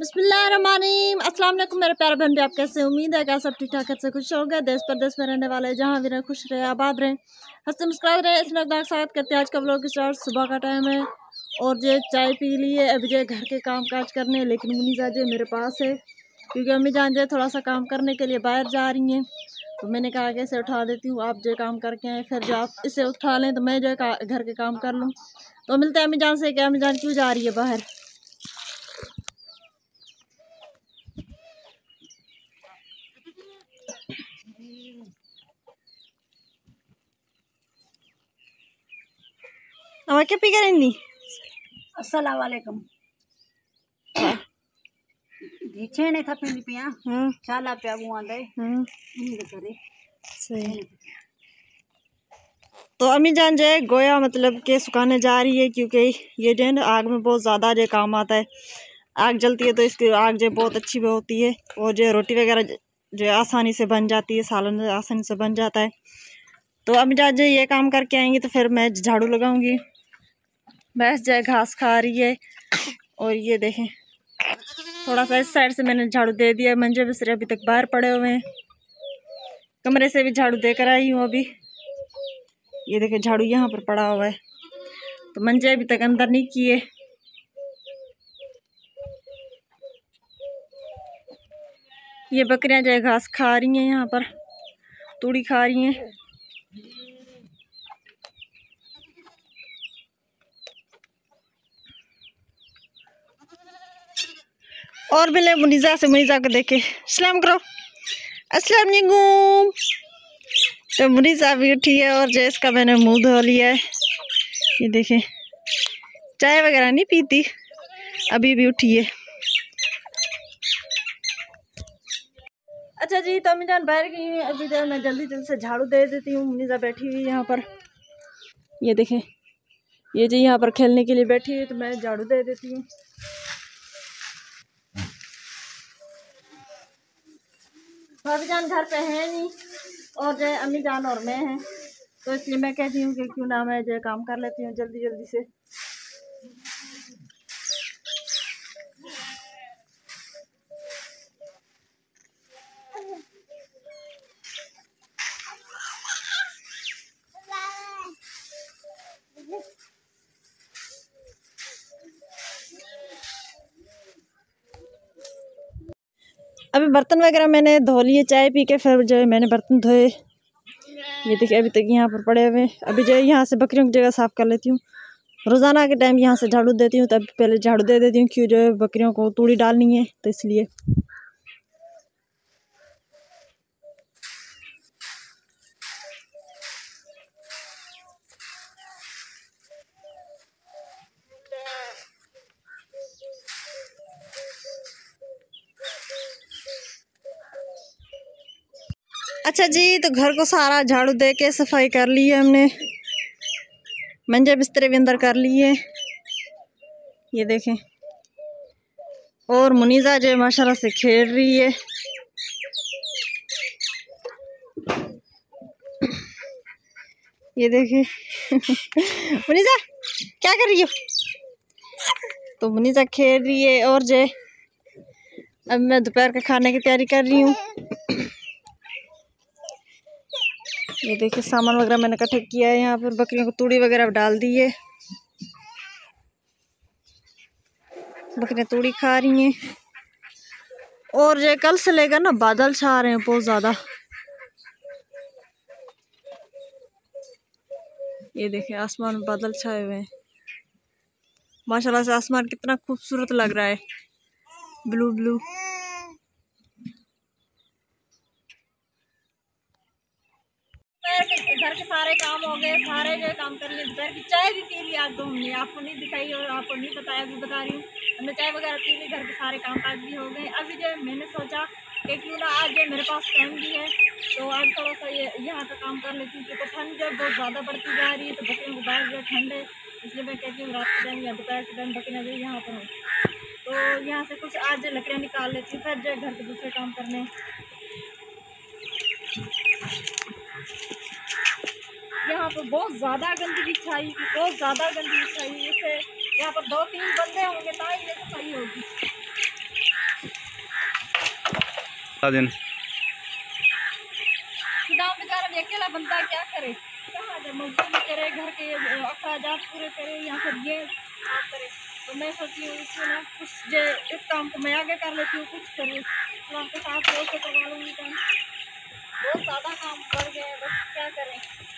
बिस्मिल्लाहिर्रहमानिर्रहीम। अस्सलाम वालेकुम मेरे प्यारे बहन भी, आप कैसे? उम्मीद है कि सब ठीक ठाक से खुश हो गए। देश प्रदेश में रहने वाले जहाँ भी रहे खुश रहे, आबाद रहे, हंसते मुस्कुराते रहे। इस नकदार साथ करते आज का व्लॉग स्टार्ट। सुबह का टाइम है और जो चाय पी लिए, अभी जो घर के काम काज करने, लेकिन मुनीसा जो मेरे पास है क्योंकि अम्मी जान जो थोड़ा सा काम करने के लिए बाहर जा रही हैं, तो मैंने कहा कि इसे उठा देती हूँ, आप जो काम करके आए, फिर जो आप इसे उठा लें तो मैं जो घर के काम कर लूँ। तो मिलते हैं अम्मी जान से कि अम्मी जान क्यों जा रही है बाहर। क्या पी करेंगी? अस्सलाम वालेकुम। छेने था पिंडी पिया चाला पे बुआ दे करे सही। तो अम्मी जान जो है गोया मतलब के सुखाने जा रही है, क्योंकि ये जो है ना आग में बहुत ज़्यादा जो काम आता है। आग जलती है तो इसकी आग जो बहुत अच्छी भी होती है और जो रोटी वगैरह जो आसानी से बन जाती है, सालन आसानी से बन जाता है। तो अम्मी जान जो ये काम करके आएंगी तो फिर मैं झाड़ू लगाऊंगी। भैंस जो है घास खा रही है और ये देखें थोड़ा सा इस साइड से मैंने झाड़ू दे दिया। मंजे बिस्तरे अभी तक बाहर पड़े हुए हैं, कमरे से भी झाड़ू देकर आई हूँ अभी। ये देखे झाड़ू यहाँ पर पड़ा हुआ है, तो मंजे अभी तक अंदर नहीं किए। ये बकरियां जो है घास खा रही हैं, यहाँ पर तूड़ी खा रही हैं। और मिले मुनीजा से, मुनीजा को देखे सलाम करो, अस्सलाम वालेकुम। तो मुनीजा भी उठी है और जैस का मैंने मुंह धो लिया है। ये देखे चाय वगैरह नहीं पीती, अभी भी उठी है। अच्छा जी, तो अम्मी जान बाहर गई हैं, अभी तो मैं जल्दी जल्दी से झाड़ू दे देती हूँ। मुनीजा बैठी हुई है यहाँ पर, ये देखें ये जी यहाँ पर खेलने के लिए बैठी हुई, तो मैं झाड़ू दे देती हूँ। भाभी जान घर पे है नहीं और जो अम्मी जान और मैं हैं, तो इसलिए मैं कहती हूँ कि क्यों ना मैं जो काम कर लेती हूँ जल्दी जल्दी से। अभी बर्तन वगैरह मैंने धो लिए, चाय पी के फिर जो है मैंने बर्तन धोए। ये देखिए अभी तक यहाँ पर पड़े हुए। अभी जो है यहाँ से बकरियों की जगह साफ़ कर लेती हूँ। रोज़ाना के टाइम यहाँ से झाड़ू देती हूँ, तब पहले झाड़ू दे देती हूँ, क्यों जो है बकरियों को तूड़ी डालनी है तो इसलिए। अच्छा जी, तो घर को सारा झाड़ू दे के सफाई कर ली है हमने, मंजे बिस्तरे भी अंदर कर लिए। ये देखें और मुनीजा जो माशाल्लाह से खेल रही है। ये देखें मुनीजा क्या कर रही हो? तो मुनीजा खेल रही है और जो अब मैं दोपहर के खाने की तैयारी कर रही हूँ। ये देखिए सामान वगैरह मैंने इकट्ठे किया है, यहाँ पर बकरियों को तूड़ी वगैरह डाल दी है। बकरियां तूड़ी खा रही हैं और जो कल से लेकर ना बादल छा रहे हैं बहुत ज़्यादा। ये देखिए आसमान में बादल छाए हुए हैं, माशाल्लाह से आसमान कितना खूबसूरत लग रहा है, ब्लू ब्लू। घर के सारे काम हो गए, सारे जो काम कर लिए, दोपहर की चाय भी पी ली आज तो हमने, आपको नहीं दिखाई और आपको नहीं बताया, भी बता रही हूँ। हमने चाय वगैरह पी ली, घर के सारे काम काज भी हो गए। अभी जो मैंने सोचा कि क्यों ना आज जो मेरे पास टाइम भी है तो आज थोड़ा सा ये यहाँ का काम कर लेती हूँ, क्योंकि ठंड जो बहुत ज़्यादा बढ़ती जा रही है, तो बकरियों को बाहर जो ठंड है, इसलिए मैं कहती हूँ रात के टाइम या दोपहर के टाइम बकरियाँ जो यहाँ पर हो, तो यहाँ से कुछ आज लकड़ियाँ निकाल लेती हूँ, फिर जो घर के दूसरे काम करने। यहाँ पर बहुत ज़्यादा गंदगी छाई हुई, बहुत ज़्यादा गंदगी छाई हुई। इससे यहाँ पर 2-3 बंदे होंगे तो ये सफाई होगी। दिन बेचारा अकेला बंदा क्या करे, कहाँ जाए, मजदूरी करे, घर के अखराजात पूरे करे या फिर ये काम करे। तो मैं सोचती हूँ इसमें ना कुछ जो इस काम को मैं आगे कर लेती हूँ, कुछ करूँ इस्लाम के साथ रोज से करवा लूँगी काम। बहुत ज़्यादा काम बढ़ गया है, बस क्या करें।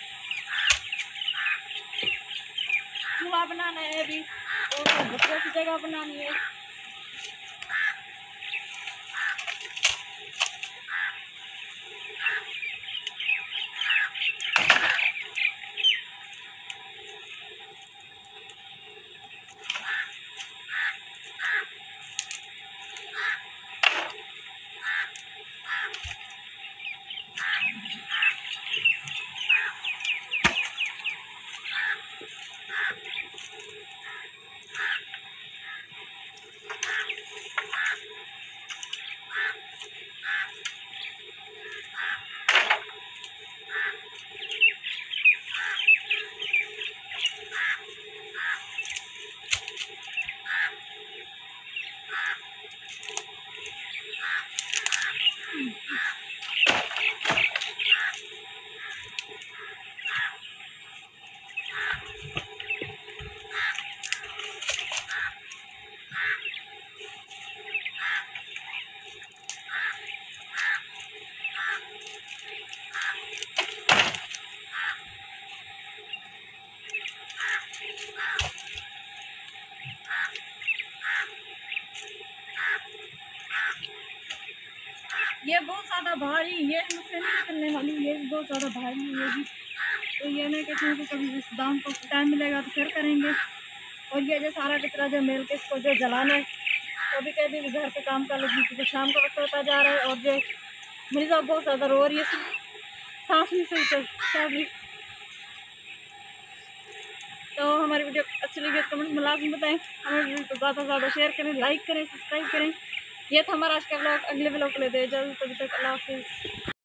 चूल्हा बनाना है अभी और बच्चों की जगह बनानी है। ये बहुत ज़्यादा भारी, ये मुझसे नहीं निकलने वाली, ये भी बहुत ज़्यादा भारी है ये भी। तो ये मैं कहती हूँ कि कभी इस दाम को टाइम मिलेगा तो फिर करेंगे। और ये जो सारा कचरा जो मेल के इसको जो जलाना है, कभी कभी भी घर पे काम कर लेती क्योंकि शाम का वक्त होता जा रहा है। और जो मेरी साहब बहुत ज़्यादा रो रही है, सांस नहीं सही चल। तो हमारी वीडियो अच्छी लगी तो कमेंट में लाजमी बताएं। हमारे वीडियो को ज़्यादा से ज़्यादा शेयर करें, लाइक करें, सब्सक्राइब करें। ये था हमारा आज का व्लॉग। अगले व्लॉग को लेते हैं इजाज़त, तब तक अल्लाह हाफिज़।